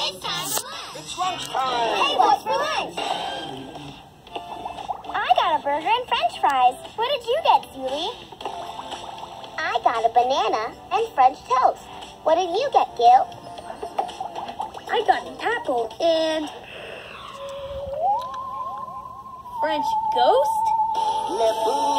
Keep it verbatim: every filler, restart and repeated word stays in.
It's time for lunch. It's lunchtime. Hey, what's for lunch? I got a burger and french fries. What did you get, Julie? I got a banana and French toast. What did you get, Gil? I got an apple and... French ghost? Le Boo.